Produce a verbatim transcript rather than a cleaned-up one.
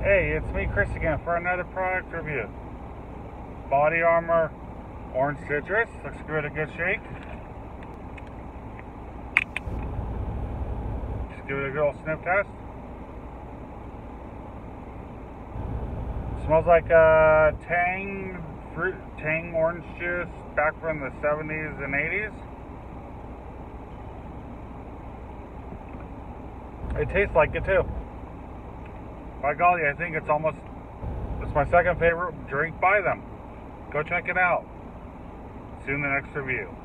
Hey, it's me, Chris, again for another product review. Body Armor Orange Citrus. Looks to give it a good shake. Just give it a good old sniff test. Smells like a Tang fruit, Tang orange juice back from the seventies and eighties. It tastes like it too. By golly, I think it's almost, it's my second favorite drink by them. Go check it out. See you in the next review.